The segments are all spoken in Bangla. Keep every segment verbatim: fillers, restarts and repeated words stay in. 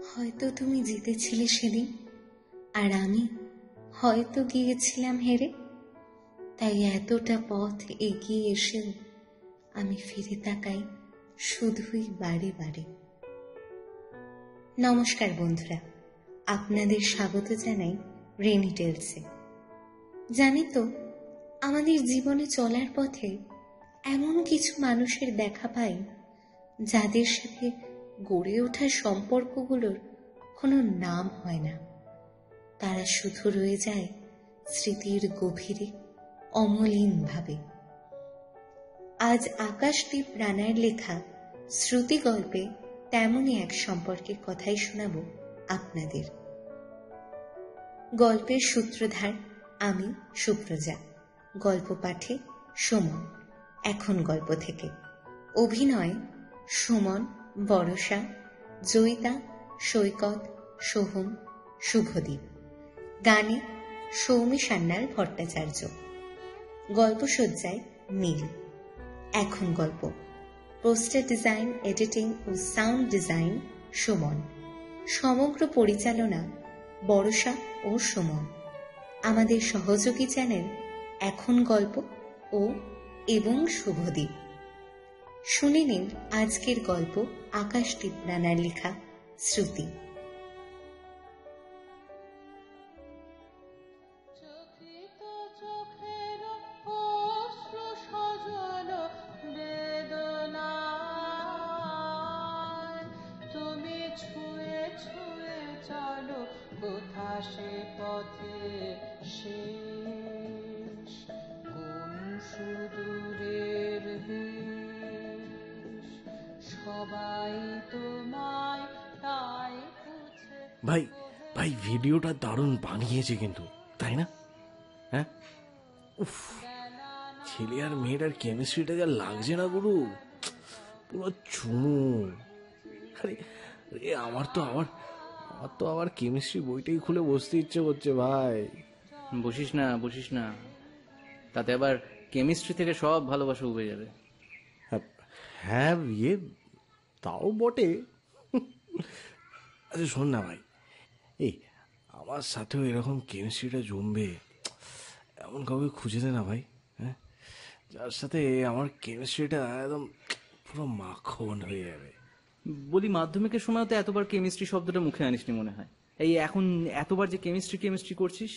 হয়তো তুমি জিতেছিলে সেদিন, আর আমি হয়তো গিয়েছিলাম হেরে। তাই এতটা পথ এগিয়ে এসেও আমি ফিরে তাকাই শুধুই বারে বারে। নমস্কার বন্ধুরা, আপনাদের স্বাগত জানাই রেনি টেলসে। জানি তো, আমাদের জীবনে চলার পথে এমন কিছু মানুষের দেখা পাই যাদের সাথে গড়ে ওঠা সম্পর্কগুলোর কোনো নাম হয় না। তারা শুধু রয়ে যায় স্মৃতির গভীরে অমলিনভাবে। আজ আকাশদীপ রানার লেখা শ্রুতি গল্পে তেমনই এক সম্পর্কের কথাই শোনাব আপনাদের। গল্পের সূত্রধার আমি সুপ্রজা, গল্প পাঠে সুমন। এখন গল্প থেকে অভিনয় সুমন, বরষা, জয়িতা, সৈকত, সোহম, শুভদীপ। গানে সৌমি সান্যাল ভট্টাচার্য। গল্পসজ্জায় নীল। এখন গল্প। পোস্টার ডিজাইন, এডিটিং ও সাউন্ড ডিজাইন সুমন। সমগ্র পরিচালনা বরষা ও সুমন। আমাদের সহযোগী চ্যানেল এখন গল্প ও এবং শুভদীপ। শুনে নিন আজকের গল্প আকাশদীপ রানার লেখা শ্রুতি। সে পথে শেষ কোন সুদূরের দেশ, সবাই তোমায় তাই খুঁজে। ভাই ভাই ভিডিওটা দারুণ বানিয়েছে কিন্তু, তাই না? হ্যাঁ, উফ, ছেলে আর মেয়েটার কেমিস্ট্রিটা যা লাগছে না গুরু, পুরো চুমু। আরে আরে আমার তো আবার আমার তো আবার কেমিস্ট্রি বইটাই খুলে বসতে ইচ্ছে করছে ভাই। বসিস না বসিস না, তাতে আবার কেমিস্ট্রি থেকে সব ভালোবাসা উবে যাবে। হ্যাঁ ইয়ে তাও বটে। আচ্ছা শোন না ভাই, এই আমার সাথেও এরকম কেমিস্ট্রিটা জমবে এমন কাউকে খুঁজে দে না ভাই। হ্যাঁ, যার সাথে আমার কেমিস্ট্রিটা একদম পুরো মাখন হয়ে যাবে। বলি, মাধ্যমিকের সময় তো এতবার কেমিস্ট্রি শব্দটা মুখে আনিসনি মনে হয়। এই এখন এতবার যে কেমিস্ট্রি কেমিস্ট্রি করছিস,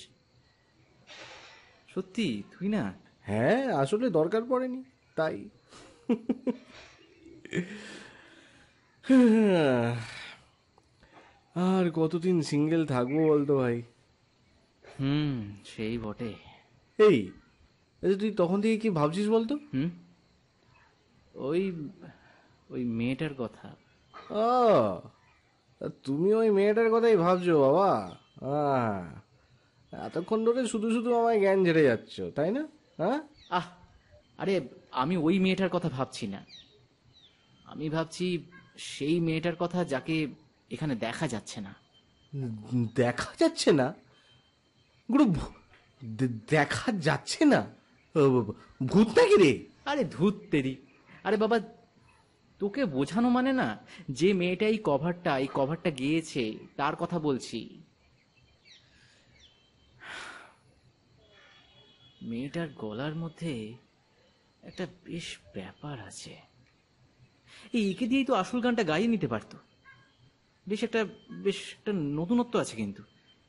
সত্যি তুই না? হ্যাঁ, আসলে দরকার পড়েনি তাই। আর কতদিন সিঙ্গেল থাকবো বলতো ভাই? হুম, সেই বটে। এই তুই তখন থেকে কি ভাবছিস বলতো? হুম, ওই ওই মেয়েটার কথা। ও, তুমি ওই মেয়েটার কথাই ভাবছো বাবা? হ্যাঁ, এতক্ষণ ধরে শুধু শুধু আমায় জ্ঞান ঝেড়ে যাচ্ছ, তাই না? হ্যাঁ, আহ আরে, আমি ওই মেয়েটার কথা ভাবছি না। আমি ভাবছি সেই মেয়েটার কথা যাকে এখানে দেখা যাচ্ছে না। দেখা যাচ্ছে না গুরু? দেখা যাচ্ছে না? ভূত নাকি রে? আরে ধুত তেরি! আরে বাবা, তোকে বোঝানো মানে না, যে মেয়েটা এই কভারটা এই কভারটা গেয়েছে তার কথা বলছি। মেয়েটার গলার মধ্যে একটা বেশ ব্যাপার আছে। এই একে দিয়েই তো আসল গানটা গাইয়ে নিতে পারতো। বেশ একটা বেশ একটা নতুনত্ব আছে কিন্তু।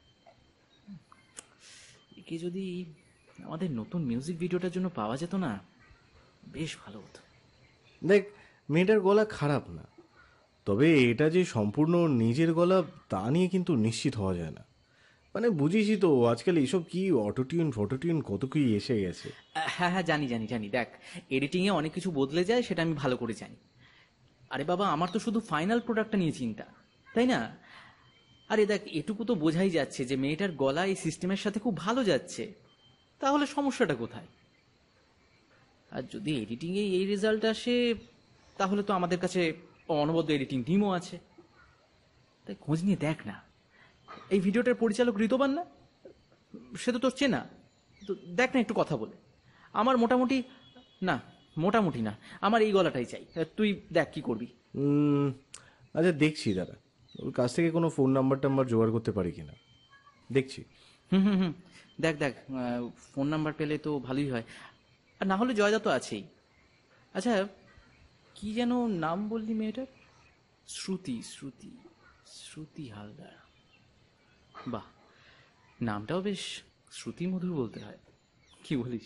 একে যদি আমাদের নতুন মিউজিক ভিডিওটার জন্য পাওয়া যেত না, বেশ ভালো হতো। দেখ, মেয়েটার গলা খারাপ না, তবে এটা যে সম্পূর্ণ নিজের গলা তা নিয়ে কিন্তু নিশ্চিত হওয়া যায় না। মানে বুঝিসই তো আজকাল এইসব কি অটোটিউন ফটোটিউন কত কি এসে গেছে। হ্যাঁ হ্যাঁ, জানি জানি জানি দেখ, এডিটিংয়ে অনেক কিছু বদলে যায়, সেটা আমি ভালো করে জানি। আরে বাবা, আমার তো শুধু ফাইনাল প্রোডাক্টটা নিয়ে চিন্তা, তাই না? আরে দেখ, এটুকু তো বোঝাই যাচ্ছে যে মেয়েটার গলা এই সিস্টেমের সাথে খুব ভালো যাচ্ছে। তাহলে সমস্যাটা কোথায়? আর যদি এডিটিংয়ে এই রেজাল্ট আসে, তাহলে তো আমাদের কাছে অনবদ্য এডিটিং টিমও আছে। তাই খোঁজ নিয়ে দেখ না। এই ভিডিওটার পরিচালক ঋতবান না? সে তো তোর চেনা। তো দেখ না একটু কথা বলে। আমার মোটামুটি না, মোটামুটি না, আমার এই গলাটাই চাই। তুই দেখ কি করবি। আচ্ছা দেখছি দাদা, ওর কাছ থেকে কোনো ফোন নাম্বার টাম্বার জোগাড় করতে পারি কিনা দেখছি। হুম হুম হুম দেখ দেখ ফোন নাম্বার পেলে তো ভালোই হয়। আর না হলে জয়দা তো আছেই। আচ্ছা, কি যেন নাম বললি মেয়েটার? শ্রুতি শ্রুতি শ্রুতি হালদার। বাহ, নামটাও বেশ শ্রুতি মধুর বলতে হয়, কি বলিস?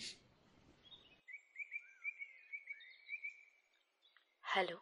হ্যালো।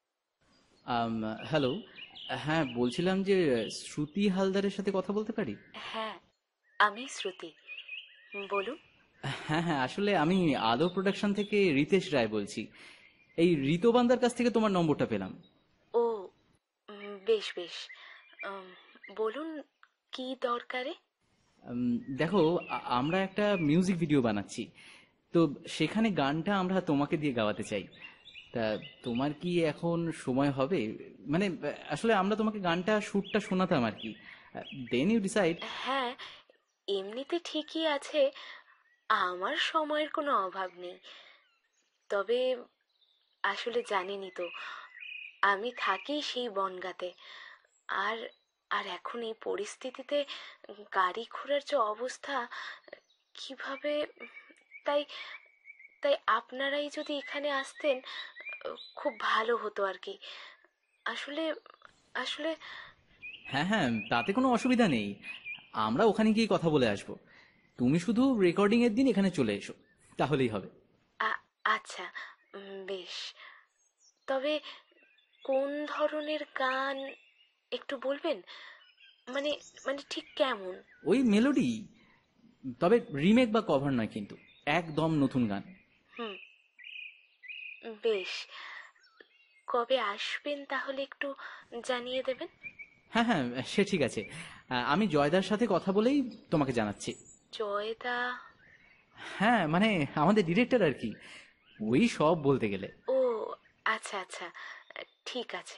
Um, hello. হ্যাঁ, বলছিলাম যে শ্রুতি হালদারের সাথে কথা বলতে পারি? হ্যাঁ, আমি শ্রুতি, বলুন। হ্যাঁ হ্যাঁ, আসলে আমি আলো প্রোডাকশন থেকে রিতেশ রায় বলছি। এই ঋতবান্দার কাছ থেকে তোমার নম্বরটা পেলাম। ও, উম, বেশ বেশ, উম, বলুন কি দরকারে। উম, দেখো, আ- আমরা একটা মিউজিক ভিডিও বানাচ্ছি, তো সেখানে গানটা আমরা তোমাকে দিয়ে গাওয়াতে চাই। তা তোমার কি এখন সময় হবে? মানে আহ, আসলে আমরা তোমাকে গানটা সুরটা শোনাতাম আর কি। Then you decide. হ্যাঁ, এমনিতে ঠিকই আছে, আমার সময়ের কোনো অভাব নেই। তবে আসলে জানেনই তো, আমি থাকি সেই বনগাঁতে। আর আর এখন এই পরিস্থিতিতে গাড়ি ঘোড়ার যে অবস্থা, কিভাবে, তাই তাই আপনারাই যদি এখানে আসতেন খুব ভালো হতো আর কি। আসলে আসলে হ্যাঁ হ্যাঁ, তাতে কোনো অসুবিধা নেই, আমরা ওখানে গিয়ে কথা বলে আসবো। তুমি শুধু রেকর্ডিং এর দিন এখানে চলে এসো, তাহলেই হবে। আ- আচ্ছা, উম, বেশ। তবে কোন ধরনের গান একটু বলবেন? মানে মানে ঠিক কেমন? ওই মেলোডি, তবে রিমেক বা কভার নয় কিন্তু, একদম নতুন গান। হুম, বেশ। কবে আসবেন তাহলে একটু জানিয়ে দেবেন। হ্যাঁ হ্যাঁ, সে ঠিক আছে। আহ, আমি জয়দার সাথে কথা বলেই তোমাকে জানাচ্ছি। জয়দা? হ্যাঁ, মানে আমাদের ডিরেক্টর আর কি, ওই সব বলতে গেলে। ও, আচ্ছা আচ্ছা, ঠিক আছে।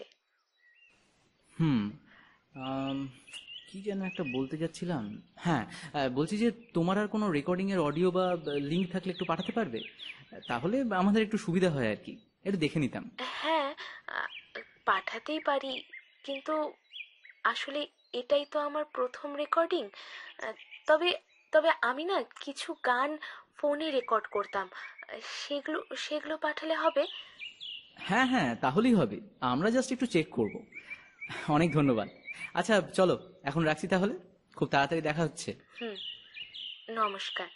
হুম। আম, কি যেন একটা বলতে যাচ্ছিলাম। হ্যাঁ, আহ, বলছি যে তোমার আর কোনো রেকর্ডিং এর অডিও বা লিঙ্ক থাকলে একটু পাঠাতে পারবে? তাহলে আমাদের একটু সুবিধা হয় আর কি, একটু দেখে নিতাম। হ্যাঁ, আ, পাঠাতেই পারি, কিন্তু আসলে এটাই তো আমার প্রথম রেকর্ডিং। তবে তবে আমি না কিছু গান ফোনে রেকর্ড করতাম, সেগুলো সেগুলো পাঠালে হবে? হ্যাঁ হ্যাঁ, তাহলেই হবে, আমরা জাস্ট একটু চেক করব। অনেক ধন্যবাদ। আচ্ছা চলো, এখন রাখছি তাহলে, খুব তাড়াতাড়ি দেখা হচ্ছে। হুম, নমস্কার।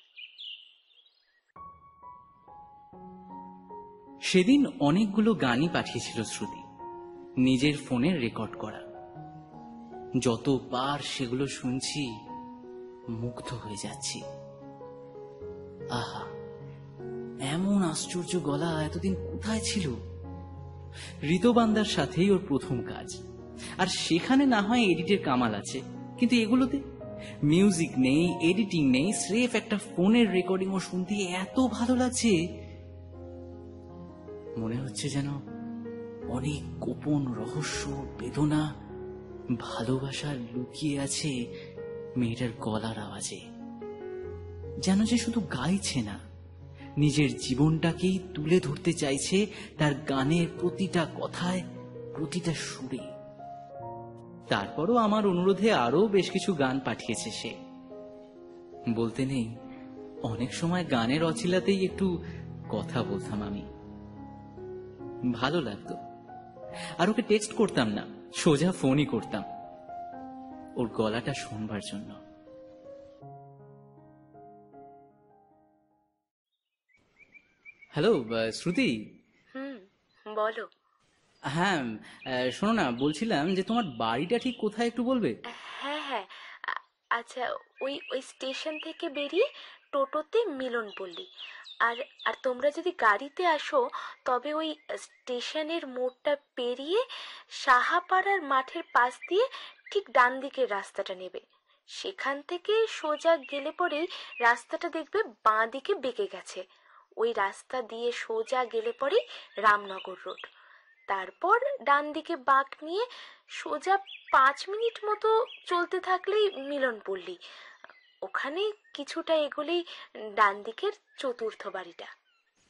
সেদিন অনেকগুলো গানই পাঠিয়েছিল শ্রুতি, নিজের ফোনে রেকর্ড করা। যতবার সেগুলো শুনছি মুগ্ধ হয়ে যাচ্ছি। আহা, এমন আশ্চর্য গলা এতদিন কোথায় ছিল? ঋতবান্দার সাথেই ওর প্রথম কাজ, আর সেখানে না হয় এডিটের কামাল আছে, কিন্তু এগুলোতে মিউজিক নেই, এডিটিং নেই, স্রেফ একটা ফোনের রেকর্ডিং ও শুনতে এত ভালো লাগছে, মনে হচ্ছে যেন অনেক গোপন রহস্য, বেদনা, ভালোবাসা লুকিয়ে আছে মেয়েটার গলার আওয়াজে। যেন যে শুধু গাইছে না, নিজের জীবনটাকেই তুলে ধরতে চাইছে তার গানের প্রতিটা কথায়, প্রতিটা সুরে। তারপরও আমার অনুরোধে আরো বেশ কিছু গান পাঠিয়েছে সে। বলতে নেই, অনেক সময় গানের অছিলাতেই একটু কথা বলতাম আমি, ভালো লাগতো। আর ওকে টেক্সট করতাম না, সোজা ফোনই করতাম ওর গলাটা শুনবার জন্য। হ্যালো শ্রুতি। হুম, বলো। হ্যাঁ, আহ, শোনো না, বলছিলাম যে তোমার বাড়িটা ঠিক কোথায় একটু বলবে? হ্যাঁ হ্যাঁ, আ- আচ্ছা, ওই ওই স্টেশন থেকে বেরিয়ে টোটোতে মিলনপল্লী। আর আর তোমরা যদি গাড়িতে আসো তবে ওই স্টেশনের মোড়টা পেরিয়ে সাহাপাড়ার মাঠের পাশ দিয়ে ঠিক ডান দিকের রাস্তাটা নেবে। সেখান থেকে সোজা গেলে পরেই রাস্তাটা দেখবে বাঁ দিকে বেঁকে গেছে। ওই রাস্তা দিয়ে সোজা গেলে পরেই রামনগর রোড। তারপর ডান দিকে বাঁক নিয়ে সোজা পাঁচ মিনিট মতো চলতে থাকলেই মিলনপল্লী। ওখানে কিছুটা এগোলেই ডান দিকের চতুর্থ বাড়িটা।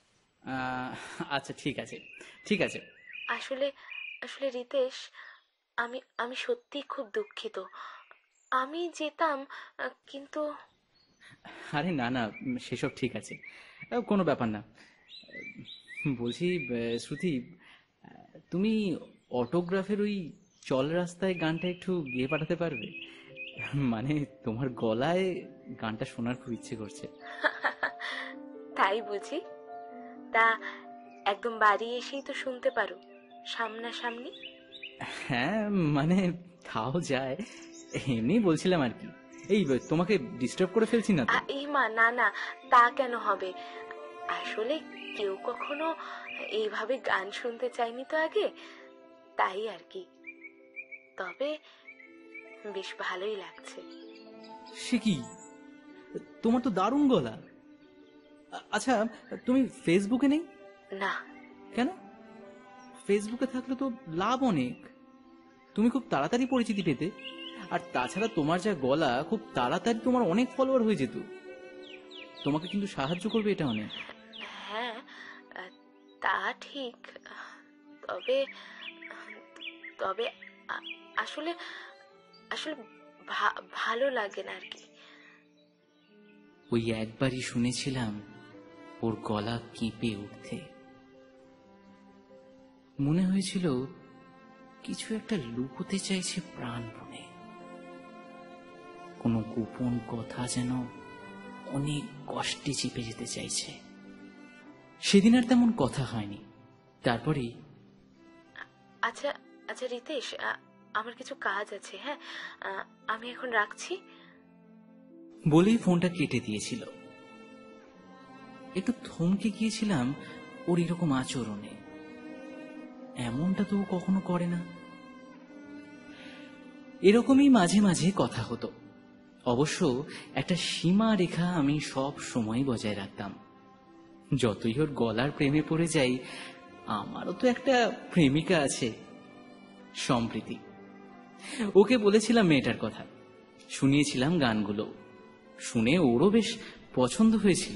আহ, আচ্ছা ঠিক আছে, ঠিক আছে। আসলে আসলে রিতেশ, আমি আমি সত্যি খুব দুঃখিত। আমি যেতাম, আহ, কিন্তু আরে না না, উম, সেসব ঠিক আছে, আহ, কোনো ব্যাপার না। বলছি আহ, শ্রুতি, আহ, তুমি অটোগ্রাফের ওই চল রাস্তায় গানটা একটু গেয়ে পাঠাতে পারবে? মানে তোমার গলায় গানটা শোনার খুব ইচ্ছে করছে। তাই বুঝি? তা একদম বাড়ি এসেই তো শুনতে পারো, সামনাসামনি। হ্যাঁ মানে তাও যায়, এমনি বলছিলাম আর কি। এই তোমাকে ডিস্টার্ব করে ফেলছি না তো? আ, এই মা, না না, তা কেন হবে? আসলে কেউ কখনো এইভাবে গান শুনতে চায়নি তো আগে, তাই আর কি। তবে বেশ ভালোই লাগছে। সে কি, তোমার তো দারুণ গলা। আ- আচ্ছা, তুমি ফেসবুকে নেই না, কেন? ফেসবুকে থাকলে তো লাভ অনেক, তুমি খুব তাড়াতাড়ি পরিচিতি পেতে। আর তাছাড়া তোমার যা গলা, খুব তাড়াতাড়ি তোমার অনেক ফলোয়ার হয়ে যেত। তোমাকে কিন্তু সাহায্য করবে এটা অনেক। হ্যাঁ আহ, তা ঠিক। তবে তবে আ- আসলে আসলে ভা- ভালো লাগে না আর কি। ওই একবারই শুনেছিলাম ওর গলা কেঁপে উঠতে, মনে হয়েছিল কিছু একটা লুকোতে চাইছে প্রাণপণে, কোনো গোপন কথা যেন অনেক কষ্টে চিপে যেতে চাইছে। সেদিন আর তেমন কথা হয়নি। তারপরেই আচ্ছা আচ্ছা রিতেশ, আ- আমার কিছু কাজ আছে। হ্যাঁ, আ, আমি এখন রাখছি। বলেই ফোনটা কেটে দিয়েছিল। একটু থমকে গিয়েছিলাম ওর এরকম আচরণে, এমনটা তো ও কখনো করে না। এরকমই মাঝে মাঝে কথা হতো, অবশ্য একটা সীমা রেখা আমি সব সময় বজায় রাখতাম। যতই ওর গলার প্রেমে পড়ে যাই, আমারও তো একটা প্রেমিকা আছে, সম্প্রীতি। ওকে বলেছিলাম মেয়েটার কথা, শুনিয়েছিলাম গানগুলো, শুনে ওরও বেশ পছন্দ হয়েছিল।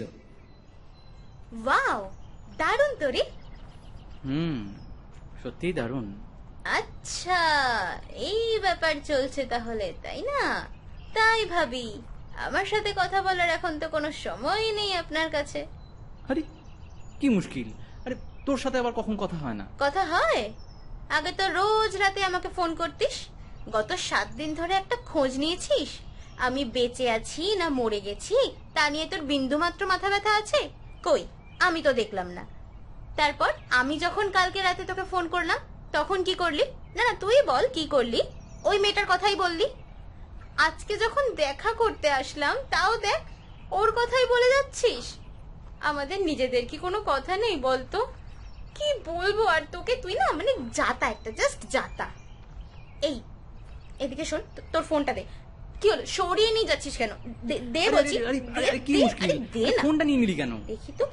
ওয়াও, দারুণ তো রে। হুম, সত্যিই দারুণ। আচ্ছা, এই ব্যাপার চলছে তাহলে, তাই না? তাই ভাবি, আমার সাথে কথা বলার এখন তো কোনো সময় নেই আপনার কাছে। আরে কি মুশকিল, আরে তোর সাথে আবার কখন কথা হয় না? কথা হয়? আগে তো রোজ রাতে আমাকে ফোন করতিস। গত সাত দিন ধরে একটা খোঁজ নিয়েছিস আমি বেঁচে আছি না মরে গেছি তা নিয়ে তোর বিন্দুমাত্র মাথা ব্যথা আছে? কই, আমি তো দেখলাম না। তারপর আমি যখন কালকে রাতে তোকে ফোন করলাম, তখন কি করলি? না না, তুই বল কি করলি? ওই মেয়েটার কথাই বললি। আজকে যখন দেখা করতে আসলাম, তাও দেখ ওর কথাই বলে যাচ্ছিস। আমাদের নিজেদের কি কোনো কথা নেই বলতো? কি বলবো আর তোকে, তুই না মানে জাতা একটা, জাস্ট জাতা। এই, এদিকে শোন, তো- তোর ফোনটা দে। কি হলো, সরিয়ে নিয়ে যাচ্ছিস কেন? দে- দে আরে, বলছি, আরে, আরে, আরে, দে, কি দে, মুশকিল, আরে দে না। ফোনটা নিয়ে নিলি কেন? দেখি তো,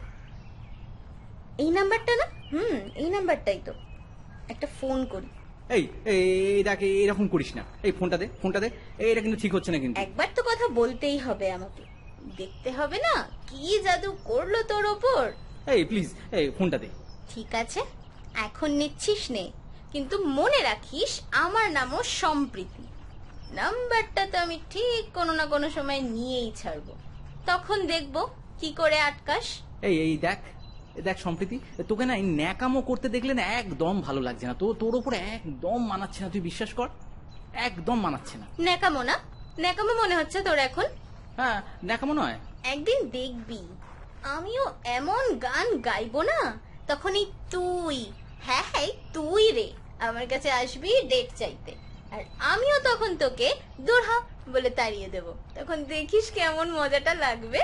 এই নাম্বারটা না? হুম, এই নাম্বারটাই তো। একটা ফোন করি। এই এই এই দেখ, এরকম করিস না। এই ফোনটা দে, ফোনটা দে। এই, এটা কিন্তু ঠিক হচ্ছে না কিন্তু। একবার তো কথা বলতেই হবে আমাকে, দেখতে হবে না কি জাদু করলো তোর ওপর। এই প্লিজ, এই ফোনটা দে। ঠিক আছে, এখন নিচ্ছিস নে, কিন্তু মনে রাখিস আমার নামও সম্প্রীতি। নাম্বারটা তো আমি ঠিক কোনো না কোনো সময় নিয়েই ছাড়বো, তখন দেখবো কি করে আটকাস। এই এই দেখ, এই দেখ সম্প্রীতি, তোকে না এই ন্যাকামো করতে দেখলে না একদম ভালো লাগছে না। তো তোর ওপরে একদম মানাচ্ছে না, তুই বিশ্বাস কর, একদম মানাচ্ছে না। ন্যাকামো না? ন্যাকামো মনে হচ্ছে তোর এখন? হ্যাঁ, ন্যাকামো নয়। একদিন দেখবি আমিও এমন গান গাইবো না, তখন এই তুই, হ্যাঁ হ্যাঁ এই তুই রে, আমার কাছে আসবি ডেট চাইতে, আর আমিও তখন তোকে দূর হ বলে তাড়িয়ে দেব। তখন দেখিস কেমন মজাটা লাগবে।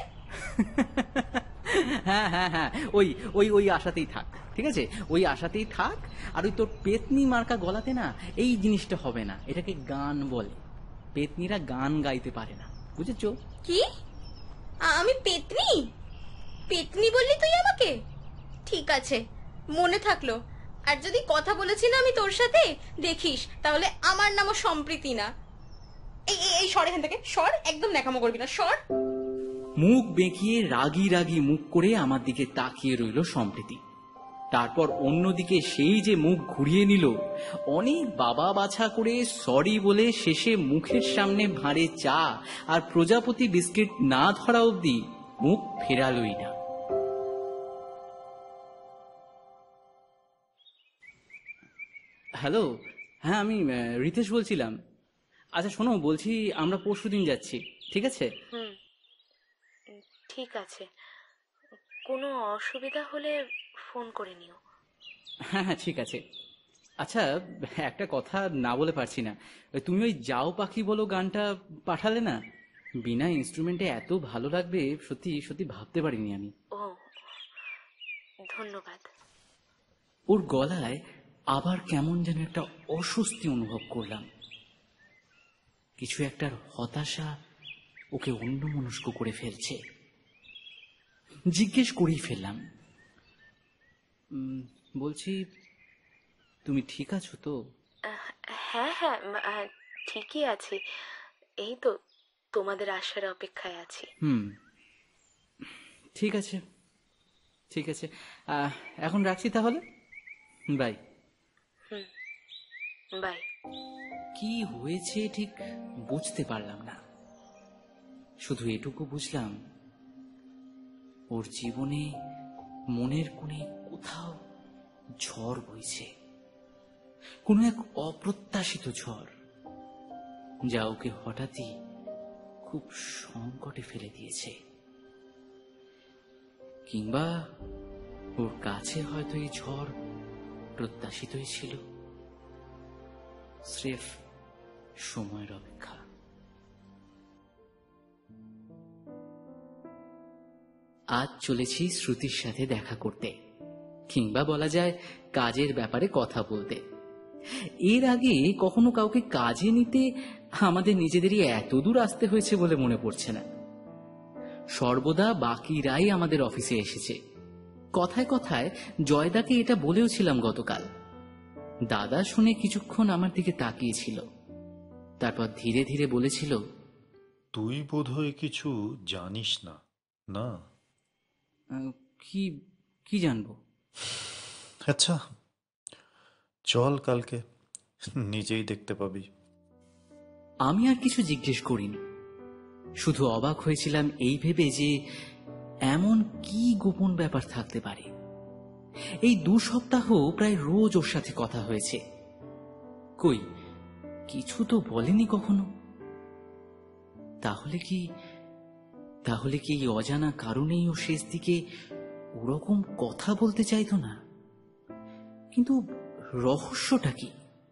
হ্যাঁ হ্যাঁ হ্যাঁ, ওই ওই ওই আশাতেই থাক, ঠিক আছে? ওই আশাতেই থাক। আর ওই তোর পেতনি মার্কা গলাতে না এই জিনিসটা হবে না। এটাকে গান বলে, পেতনিরা গান গাইতে পারে না, বুঝেছো? কি? আ- আমি পেতনি? পেতনি বললি তুই আমাকে? ঠিক আছে, মনে থাকলো। আর যদি কথা বলেছি না আমি তোর সাথে, দেখিস তাহলে আমার নামও সম্প্রীতি না। এই এই- এই সর এখান থেকে, সর, একদম ন্যাকামো করবি না, সর। মুখ বেঁকিয়ে রাগি রাগি মুখ করে আমার দিকে তাকিয়ে রইল সম্প্রীতি। তারপর অন্যদিকে সেই যে মুখ ঘুরিয়ে নিল, অনেক বাবা বাছা করে সরি বলে শেষে মুখের সামনে ভাঁড়ে চা আর প্রজাপতি বিস্কিট না ধরা অবধি মুখ ফেরালই না। হ্যালো, হ্যাঁ আমি আহ, রিতেশ বলছিলাম। আচ্ছা শোনো, বলছি আমরা পরশু দিন যাচ্ছি, ঠিক আছে? হুম, ঠিক আছে। কোনো অসুবিধা হলে ফোন করে নিও। হ্যাঁ হ্যাঁ ঠিক আছে। আচ্ছা একটা কথা না বলে পারছি না, তুমি ওই যাও পাখি বলো গানটা পাঠালে না, বিনা ইনস্ট্রুমেন্টে এত ভালো লাগবে সত্যি সত্যি ভাবতে পারিনি আমি। ও, ধন্যবাদ। ওর গলায় আবার কেমন যেন একটা অস্বস্তি অনুভব করলাম, কিছু একটার হতাশা ওকে অন্যমনস্ক করে ফেলছে। জিজ্ঞেস করেই ফেললাম, "উম, বলছি তুমি ঠিক আছো তো?" আহ, হ্যাঁ হ্যাঁ, উম, আহ, ঠিকই আছি। এই তো তোমাদের আসার অপেক্ষায় আছি। হুম, ঠিক আছে ঠিক আছে, আহ, এখন রাখছি তাহলে, বাই। Hmm, by. কি হয়েছে ঠিক বুঝতে পারলাম না, শুধু এটুকু বুঝলাম ওর জীবনে মনের কোণে কোথাও ঝড় বইছে, কোনো এক অপ্রত্যাশিত ঝড়, যা ওকে হঠাৎই খুব সংকটে ফেলে দিয়েছে। কিংবা ওর কাছে হয়তো এই ঝড় প্রত্যাশিতই ছিল, স্রেফ সময়ের অপেক্ষা। আজ চলেছি শ্রুতির সাথে দেখা করতে, কিংবা বলা যায় কাজের ব্যাপারে কথা বলতে। এর আগে কখনো কাউকে কাজে নিতে আমাদের নিজেদেরই এত দূর আসতে হয়েছে বলে মনে পড়ছে না। সর্বদা বাকিরাই আমাদের অফিসে এসেছে। কথায় কথায় জয়দাকে এটা বলেও ছিলাম গতকাল। দাদা শুনে কিছুক্ষণ আমার দিকে তাকিয়েছিল, তারপর ধীরে ধীরে বলেছিল, তুই বোধহয় কিছু জানিস না, না? "আহ, কি কি জানবো?" আচ্ছা চল কালকে, নিজেই দেখতে পাবি। আমি আর কিছু জিজ্ঞেস করিনি, শুধু অবাক হয়েছিলাম এই ভেবে যে এমন কি গোপন ব্যাপার থাকতে পারে। এই দু সপ্তাহ প্রায় রোজ ওর সাথে কথা হয়েছে, কই কিছু তো বলেনি কখনো। তাহলে কি তাহলে কি এই অজানা কারণেই ও শেষ দিকে ওরকম কথা বলতে চাইতো না? কিন্তু রহস্যটা কি?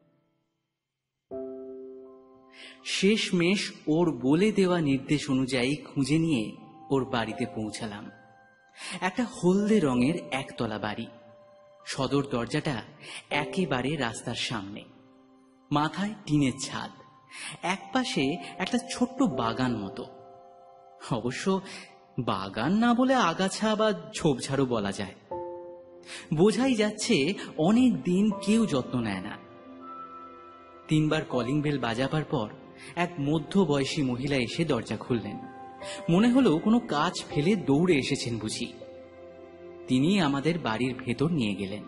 শেষমেশ ওর বলে দেওয়া নির্দেশ অনুযায়ী খুঁজে নিয়ে ওর বাড়িতে পৌঁছালাম। একটা হলদে রঙের একতলা বাড়ি, সদর দরজাটা একেবারে রাস্তার সামনে, মাথায় টিনের ছাদ, একপাশে একটা ছোট্ট বাগান মতো। অবশ্য বাগান না বলে আগাছা বা ঝোপঝাড়ও বলা যায়। বোঝাই যাচ্ছে অনেক দিন কেউ যত্ন নেয় না। তিনবার কলিং বেল বাজাবার পর এক মধ্যবয়সী মহিলা এসে দরজা খুললেন। মনে হলো কোনো কাজ ফেলে দৌড়ে এসেছেন বুঝি। তিনি আমাদের বাড়ির ভেতর নিয়ে গেলেন।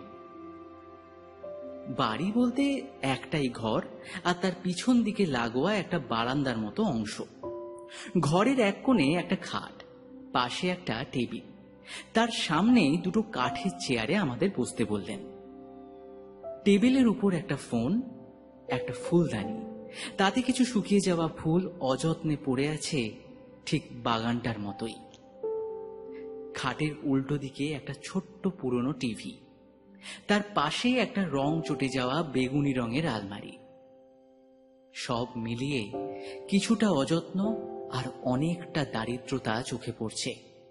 বাড়ি বলতে একটাই ঘর, আর তার পিছন দিকে লাগোয়া একটা বারান্দার মতো অংশ। ঘরের এক কোণে একটা খাট, পাশে একটা টেবিল, তার সামনেই দুটো কাঠের চেয়ারে আমাদের বসতে বললেন। টেবিলের উপর একটা ফোন, একটা ফুলদানি, তাতে কিছু শুকিয়ে যাওয়া ফুল অযত্নে পড়ে আছে, ঠিক বাগানটার মতোই। খাটের উল্টো দিকে একটা ছোট্ট পুরনো টিভি, তার পাশে একটা রং চটে যাওয়া বেগুনি রঙের আলমারি। সব মিলিয়ে কিছুটা অযত্ন আর অনেকটা দারিদ্রতা চোখে পড়ছে।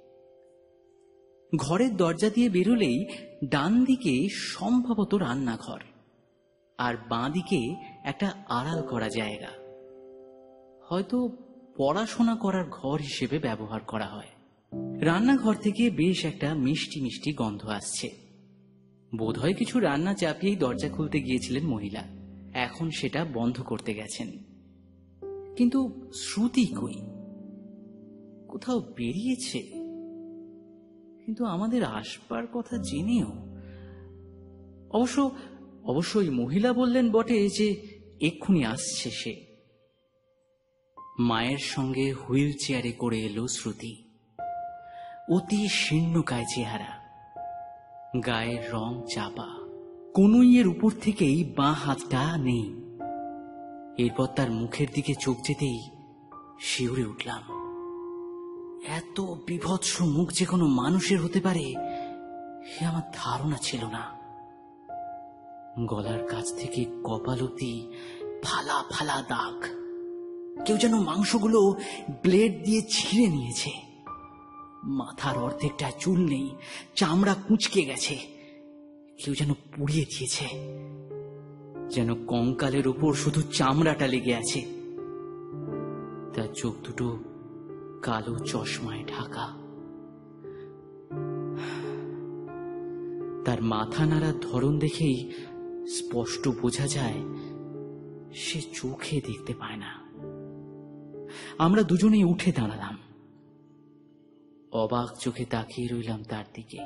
ঘরের দরজা দিয়ে বেরোলেই ডান দিকে সম্ভবত রান্নাঘর, আর বাঁ দিকে একটা আড়াল করা জায়গা, হয়তো পড়াশোনা করার ঘর হিসেবে ব্যবহার করা হয়। রান্নাঘর থেকে বেশ একটা মিষ্টি মিষ্টি গন্ধ আসছে। বোধহয় কিছু রান্না চাপিয়েই দরজা খুলতে গিয়েছিলেন মহিলা, এখন সেটা বন্ধ করতে গেছেন। কিন্তু শ্রুতি কই? কোথাও বেরিয়েছে, কিন্তু আমাদের আসবার কথা জেনেও অবশ্য অবশ্য ওই মহিলা বললেন বটে যে এক্ষুনি আসছে সে। মায়ের সঙ্গে হুইল চেয়ারে করে এলো শ্রুতি। অতি শীর্ণকায় চেহারা, গায়ের রং চাপা, কনুইয়ের উপর থেকেই বাঁ হাতটা নেই। এরপর তার মুখের দিকে চোখ যেতেই শিউরে উঠলাম। এত বিভৎস মুখ যে কোনো মানুষের হতে পারে এ আমার ধারণা ছিল না। গলার কাছ থেকে কপাল অবধি ফালা ফালা দাগ, কেউ যেন মাংসগুলো ব্লেড দিয়ে ছিঁড়ে নিয়েছে। মাথার অর্ধেকটা চুল নেই, চামড়া কুঁচকে গেছে, কেউ যেন পুড়িয়ে দিয়েছে, যেন কঙ্কালের উপর শুধু চামড়াটা লেগে আছে। তার চোখ দুটো কালো চশমায় ঢাকা। তার মাথা নাড়ার ধরন দেখেই স্পষ্ট বোঝা যায় সে চোখে দেখতে পায় না। আমরা দুজনেই উঠে দাঁড়ালাম, অবাক চোখে তাকিয়ে রইলাম তার দিকে।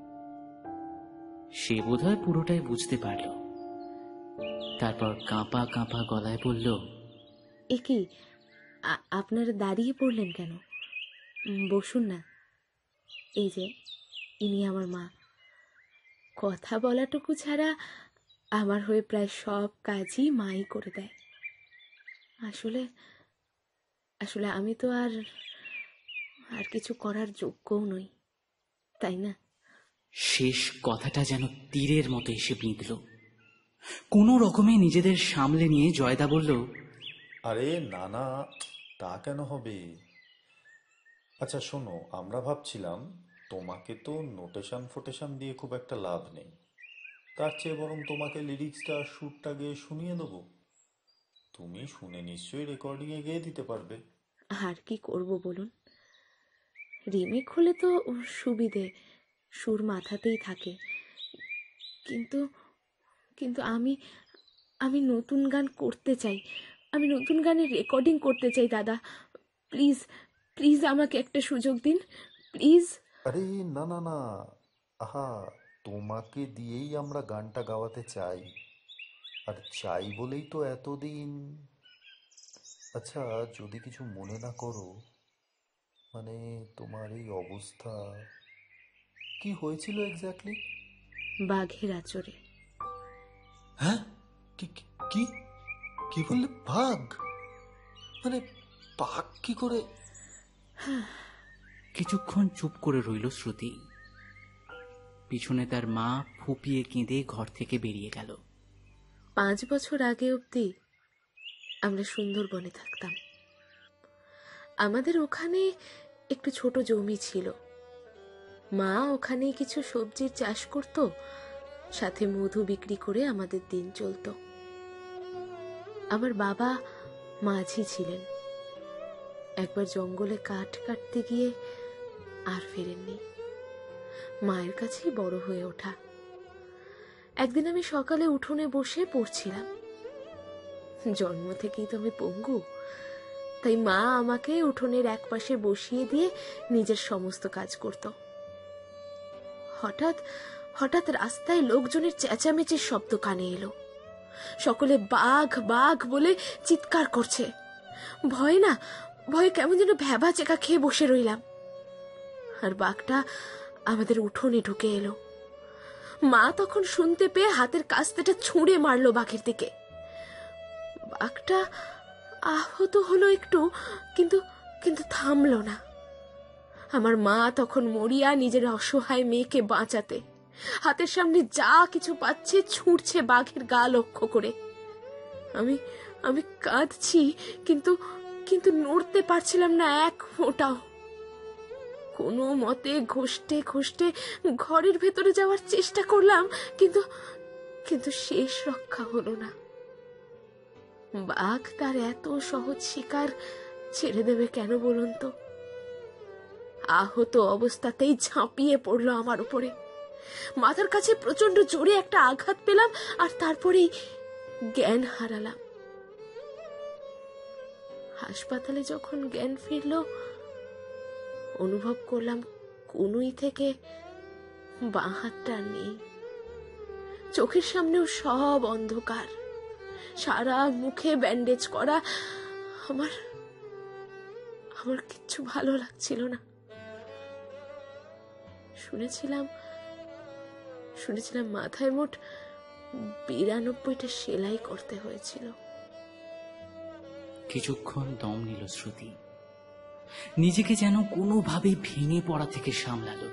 সে বোধহয় পুরোটাই বুঝতে পারল। তারপর কাঁপা কাঁপা গলায় বলল, এ কি, আপনারা দাঁড়িয়ে পড়লেন কেন? বসুন না। এই যে ইনি আমার মা। কথা বলাটুকু ছাড়া আমার হয়ে প্রায় সব কাজই মাই করে দেয়। আসলে আসলে আমি তো আর আর কিছু করার যোগ্যও নই, তাই না? শেষ কথাটা যেন তীরের মতো এসে বিঁধল। কোনো রকমে নিজেদের সামলে নিয়ে জয়দা বলল, আরে না না, তা কেন হবে? আচ্ছা শোনো, আমরা ভাবছিলাম তোমাকে তো নোটেশন ফোটেশন দিয়ে খুব একটা লাভ নেই, তার চেয়ে বরং তোমাকে লিরিক্সটা সুরটা গেয়ে শুনিয়ে দেবো। তুমি শুনে নিশ্চয়ই রেকর্ডিংয়ে গেয়ে দিতে পারবে। আর কি করব বলুন? রিমেক হলে তো সুবিধে, সুর মাথাতেই থাকে। কিন্তু কিন্তু আমি আমি নতুন গান করতে চাই। আমি নতুন গানের রেকর্ডিং করতে চাই দাদা। প্লিজ প্লিজ আমাকে একটা সুযোগ দিন, প্লিজ। আরে না না না, আহা, তোমাকে দিয়েই আমরা গানটা গাওয়াতে চাই, আর চাই বলেই তো এতদিন। আচ্ছা, যদি কিছু মনে না করো, মানে তোমার এই অবস্থা কি হয়েছিল এক্স্যাক্টলি? বাঘের আচরে। হ্যাঁ? কি কি কি কি বললে? বাঘ? মানে বাঘ কি করে? কিছুক্ষণ চুপ করে রইল শ্রুতি। পিছনে তার মা ফুপিয়ে কেঁদে ঘর থেকে বেরিয়ে গেল। পাঁচ বছর আগে অবধি আমরা সুন্দরবনে থাকতাম। আমাদের ওখানে একটু ছোট জমি ছিল। মা ওখানে কিছু সবজির চাষ করত, সাথে মধু বিক্রি করে আমাদের দিন চলত। আমার বাবা মাঝি ছিলেন। একবার জঙ্গলে কাঠ কাটতে গিয়ে আর ফেরেননি। মায়ের কাছেই বড় হয়ে ওঠা। একদিন আমি সকালে উঠোনে বসে পড়ছিলাম। জন্ম থেকেই তো আমি পঙ্গু, তাই মা আমাকে উঠোনের এক পাশে বসিয়ে দিয়ে নিজের সমস্ত কাজ করত। হঠাৎ হঠাৎ রাস্তায় লোকজনের চেঁচামেচির শব্দ কানে এলো। সকলে বাঘ বাঘ বলে চিৎকার করছে। ভয় না, ভয়ে কেমন যেন ভ্যাবা চেকা খেয়ে বসে রইলাম। আর বাঘটা আমাদের উঠোনে ঢুকে এলো। মা তখন শুনতে পেয়ে হাতের কাস্তেটা ছুঁড়ে মারলো বাঘের দিকে। বাঘটা আহত হলো একটু, কিন্তু কিন্তু থামলো না। আমার মা তখন মরিয়া নিজের অসহায় মেয়েকে বাঁচাতে হাতের সামনে যা কিছু পাচ্ছে ছুঁড়ছে বাঘের গা লক্ষ্য করে। আমি আমি কাঁদছি, কিন্তু কিন্তু নড়তে পারছিলাম না এক ফোঁটাও। কোনো মতে ঘষ্টে ঘষ্টে ঘরের ভেতরে যাওয়ার চেষ্টা করলাম, কিন্তু কিন্তু শেষ রক্ষা হলো না। বাঘ তার এত সহজ শিকার ছেড়ে দেবে কেন বলুন তো? আহত অবস্থাতেই ঝাঁপিয়ে পড়লো আমার উপরে। মাথার কাছে প্রচন্ড জোরে একটা আঘাত পেলাম, আর তারপরেই জ্ঞান হারালাম। হাসপাতালে যখন জ্ঞান ফিরল, অনুভব করলাম কনুই থেকে বাঁ হাতটা নেই। চোখের সামনেও সব অন্ধকার, সারা মুখে ব্যান্ডেজ করা। আমার আমার কিচ্ছু ভালো লাগছিল না। শুনেছিলাম শুনেছিলাম মাথায় মোট বিরানব্বইটা সেলাই করতে হয়েছিল। কিছুক্ষণ দম নিল শ্রুতি, নিজেকে যেন কোনোভাবে ভেঙে পড়া থেকে সামলালো।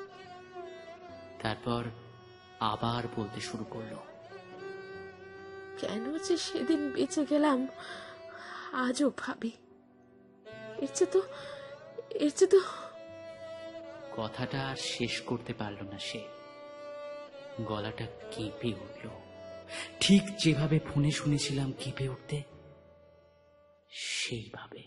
তারপর আবার বলতে শুরু করলো, কেন যে সেদিন বেঁচে গেলাম আজও ভাবি। এর চেয়ে তো এর চেয়ে তো কথাটা আর শেষ করতে পারল না সে। গলাটা কেঁপে উঠল, ঠিক যেভাবে ফোনে শুনেছিলাম কেঁপে উঠতে, সেইভাবে।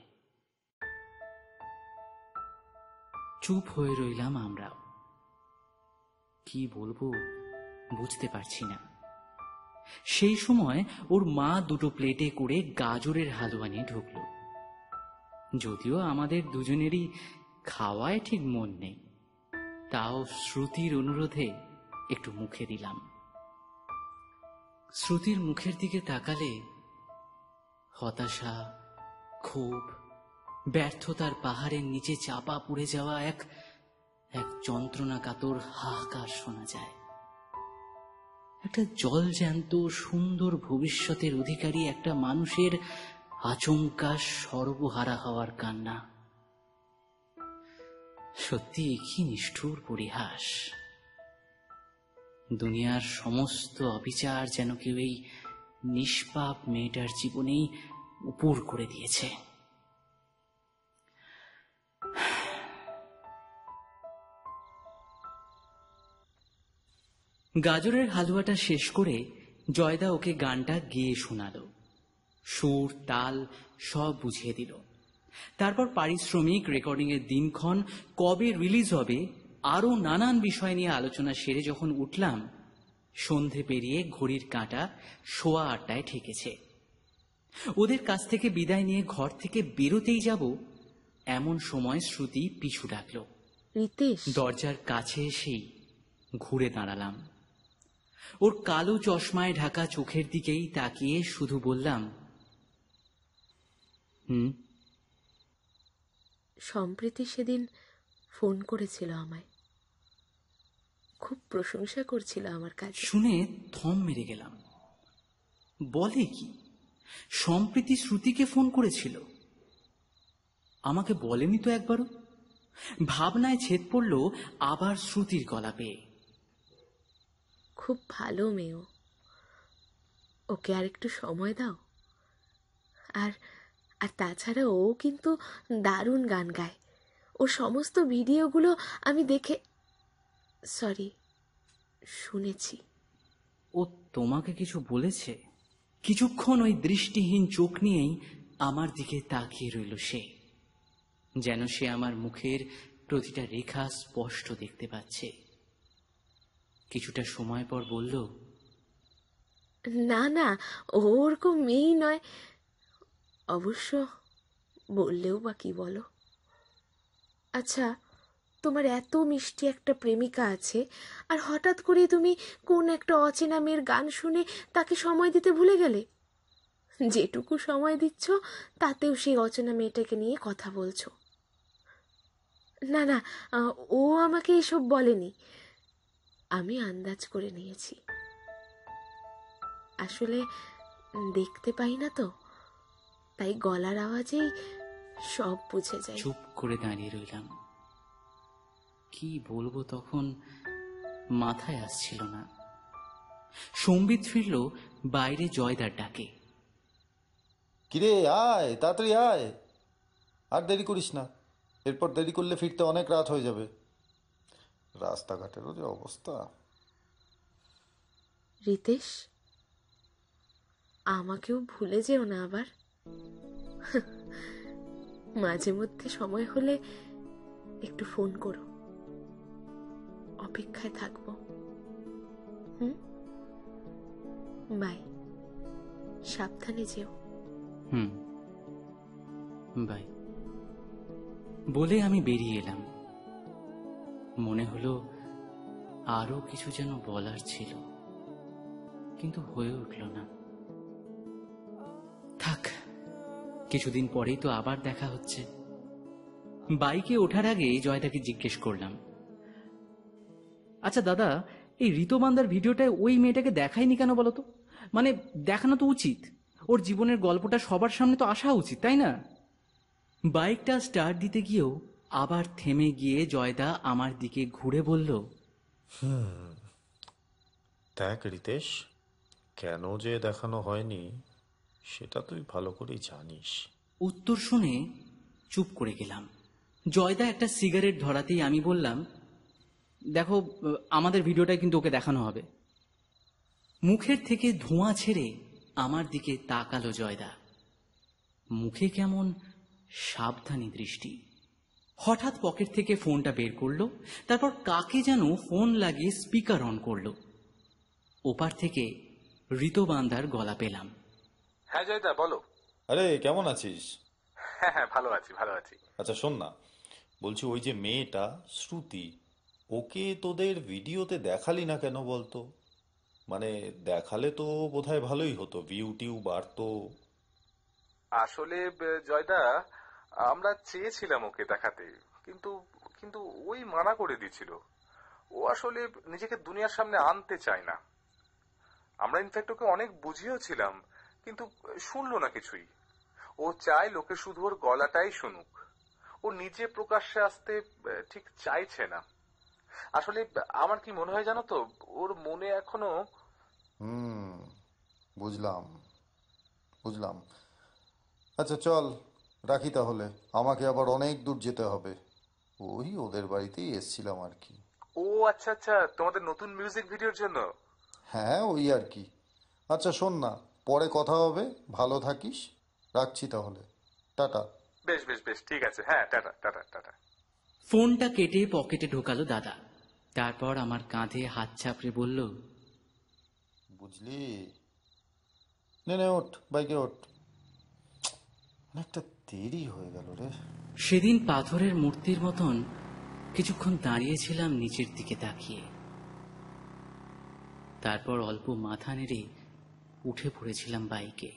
চুপ হয়ে রইলাম আমরা। কি বলবো বুঝতে পারছি না। সেই সময় ওর মা দুটো প্লেটে করে গাজরের হালুয়া নিয়ে ঢুকলো। যদিও আমাদের দুজনেরই খাওয়ায় ঠিক মন নেই, তাও শ্রুতির অনুরোধে একটু মুখে দিলাম। শ্রুতির মুখের দিকে তাকালে হতাশা, ক্ষোভ, ব্যর্থতার পাহাড়ের নিচে চাপা পড়ে যাওয়া এক এক যন্ত্রণা কাতর হাহাকার শোনা যায়। একটা জলজ্যান্ত সুন্দর ভবিষ্যতের অধিকারী একটা মানুষের আচমকা সর্বহারা হওয়ার কান্না। সত্যি কি নিষ্ঠুর পরিহাস। দুনিয়ার সমস্ত অবিচার যেন কেউ এই নিষ্পাপ মেয়েটার জীবনেই উপর করে দিয়েছে। গাজরের হালুয়াটা শেষ করে জয়দা ওকে গানটা গেয়ে শোনালো, সুর তাল সব বুঝিয়ে দিল। তারপর পারিশ্রমিক, রেকর্ডিং এর দিনক্ষণ, কবে রিলিজ হবে, আরো নানান বিষয় নিয়ে আলোচনা সেরে যখন উঠলাম, সন্ধে পেরিয়ে ঘড়ির কাঁটা সোয়া আটটায় ঠেকেছে। ওদের কাছ থেকে বিদায় নিয়ে ঘর থেকে বেরোতেই যাব, এমন সময় শ্রুতি পিছু ডাকলো। রিতেশ, দরজার কাছে এসেই ঘুরে দাঁড়ালাম। ওর কালো চশমায় ঢাকা চোখের দিকেই তাকিয়ে শুধু বললাম, হুম। সম্প্রীতি সেদিন ফোন করেছিল আমায়, খুব প্রশংসা করছিল আমার কাছে। শুনে থম মেরে গেলাম। বলে কি, সম্প্রীতি শ্রুতিকে ফোন করেছিল? আমাকে বলেনি তো একবারও। ভাবনায় ছেদ পড়ল আবার শ্রুতির গলা পেয়ে। খুব ভালো মেয়েও, ওকে আর একটু সময় দাও। আর আর তাছাড়া ও কিন্তু দারুণ গান গায়। ওর সমস্ত ভিডিওগুলো আমি দেখে, সরি, শুনেছি। ও তোমাকে কিছু বলেছে? কিছুক্ষণ ওই দৃষ্টিহীন চোখ নিয়েই আমার দিকে তাকিয়ে রইল সে, যেন সে আমার মুখের প্রতিটা রেখা স্পষ্ট দেখতে পাচ্ছে। কিছুটা সময় পর বলল, না না, ওরকম মেয়েই নয়। অবশ্য বললেও বা কি বলো। আচ্ছা, তোমার এত মিষ্টি একটা প্রেমিকা আছে, আর হঠাৎ করে তুমি কোন একটা অচেনা মেয়ের গান শুনে তাকে সময় দিতে ভুলে গেলে। যেটুকু সময় দিচ্ছ তাতেও সেই অচেনা মেয়েটাকে নিয়ে কথা বলছো। না না, ও আমাকে এসব বলেনি, আমি আন্দাজ করে নিয়েছি। আসলে দেখতে পাই না তো, তাই গলার আওয়াজেই সব বুঝে যায়। চুপ করে দাঁড়িয়ে রইলাম। কি বলবো তখন মাথায় আসছিল না। সম্বিত ফিরল বাইরে জয়দার ডাকে। কিরে আয়, তাড়াতাড়ি আয়, আর দেরি করিস না, এরপর দেরি করলে ফিরতে অনেক রাত হয়ে যাবে। রাস্তাঘাটেরও যে অবস্থা। রিতেশ, আমাকেও ভুলে যেও না আবার। মাঝে মধ্যে সময় হলে একটু ফোন করো, অপেক্ষায় থাকবো। হুম, বাই, সাবধানে যেও। হুম, বাই বলে আমি বেরিয়ে এলাম। মনে হলো আরো কিছু যেন বলার ছিল, কিন্তু হয়ে উঠল না। থাক, কিছুদিন পরেই তো আবার দেখা হচ্ছে। বাইকে ওঠার আগে জয়দাকে জিজ্ঞেস করলাম, আচ্ছা দাদা, এই ঋতবান্দার ভিডিওটায় ওই মেয়েটাকে দেখায়নি কেন বলতো? মানে দেখানো তো উচিত, ওর জীবনের গল্পটা সবার সামনে তো আসা উচিত, তাই না? বাইকটা স্টার্ট দিতে গিয়েও আবার থেমে গিয়ে জয়দা আমার দিকে ঘুরে বলল, দেখ রিতেশ, কেন যে দেখানো হয়নি সেটা তুই ভালো করেই জানিস। উত্তর শুনে চুপ করে গেলাম। জয়দা একটা সিগারেট ধরাতেই আমি বললাম, দেখো, আমাদের ভিডিওটা কিন্তু ওকে দেখানো হবে। মুখের থেকে ধোঁয়া ছেড়ে আমার দিকে তাকালো জয়দা, মুখে কেমন সাবধানী দৃষ্টি। হঠাৎ পকেট থেকে ফোনটা বের করলো, তারপর কাকে যেন ফোন লাগিয়ে স্পিকার অন করলো। ওপার থেকে ঋতবান্দার গলা পেলাম। হ্যাঁ জয়দা, বলো। আরে কেমন আছিস? হ্যাঁ হ্যাঁ, ভালো আছি ভালো আছি। আচ্ছা শোন না, বলছি ওই যে মেয়েটা শ্রুতি, ওকে তোদের ভিডিওতে দেখালি না কেন বলতো? মানে দেখালে তো বোধহয় ভালোই হতো, ভিউ টিউ বাড়তো। আসলে ব- জয়দা, আমরা চেয়েছিলাম ওকে দেখাতে, কিন্তু কিন্তু ওই মানা করে দিয়েছিল। ও আসলে নিজেকে দুনিয়ার সামনে আনতে চায় না। আমরা ইনফ্যাক্ট ওকে অনেক বুঝিয়েছিলাম, কিন্তু শুনলো না কিছুই। ও চায় লোকে শুধু ওর গলাটাই শুনুক, ও নিজে প্রকাশ্যে আসতে আহ, ঠিক চাইছে না। আসলে আমার কি মনে হয় জানো তো, ওর মনে এখনো। হুম, বুঝলাম বুঝলাম। আচ্ছা চল রাখি তাহলে, আমাকে আবার অনেক দূর যেতে হবে। ওই ওদের বাড়িতেই এসছিলাম আর কি। ও আচ্ছা আচ্ছা, তোমাদের নতুন মিউজিক ভিডিওর জন্য। হ্যাঁ ওই আর কি। আচ্ছা শোন না, পরে কথা হবে, ভালো থাকিস, রাখছি তাহলে, টাটা। বেশ বেশ বেশ, ঠিক আছে, হ্যাঁ, টাটা টাটা টাটা। ফোনটা কেটে পকেটে ঢোকালো দাদা, তারপর আমার কাঁধে হাত চাপড়ে বলল, বুঝলি? নে নে ওঠ, বাইকে ওঠ। অনেকটা দেরি হয়ে গেল রে। সেদিন পাথরের মূর্তির মতন কিছুক্ষণ দাঁড়িয়েছিলাম নিচের দিকে তাকিয়ে, তারপর অল্প মাথা নেড়ে উঠে পড়েছিলাম বাইকে।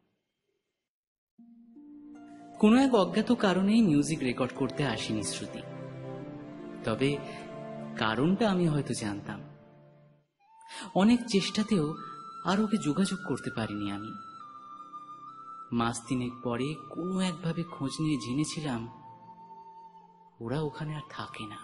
কোনো এক অজ্ঞাত কারণেই মিউজিক রেকর্ড করতে আসেনি শ্রুতি, তবে কারণটা আমি হয়তো জানতাম। অনেক চেষ্টাতেও আর ওকে যোগাযোগ করতে পারিনি আমি। মাস তিনেক পরে কোনো একভাবে খোঁজ নিয়ে জেনেছিলাম ওরা ওখানে আর থাকে না।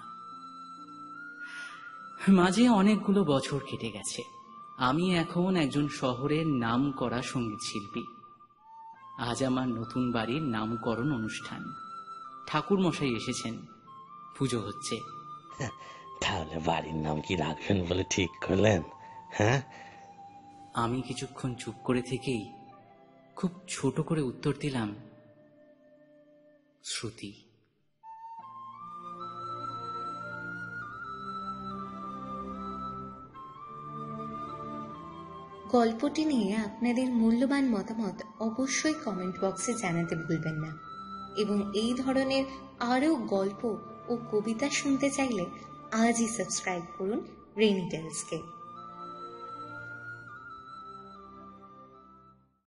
মাঝে অনেকগুলো বছর কেটে গেছে। আমি এখন একজন শহরের নামকরা সঙ্গীত শিল্পী। আজ আমার নতুন বাড়ির নামকরণ অনুষ্ঠান। ঠাকুর মশাই এসেছেন, পুজো হচ্ছে। তাহলে বাড়ির নাম কি রাখবেন বলে ঠিক করলেন? হ্যাঁ, আমি কিছুক্ষণ চুপ করে থেকেই খুব ছোট করে উত্তর দিলাম, শ্রুতি। গল্পটি নিয়ে আপনাদের মূল্যবান মতামত অবশ্যই কমেন্ট বক্সে জানাতে ভুলবেন না, এবং এই ধরনের আরও গল্প ও কবিতা শুনতে চাইলে আজই সাবস্ক্রাইব করুন রেইনি টেলসকে।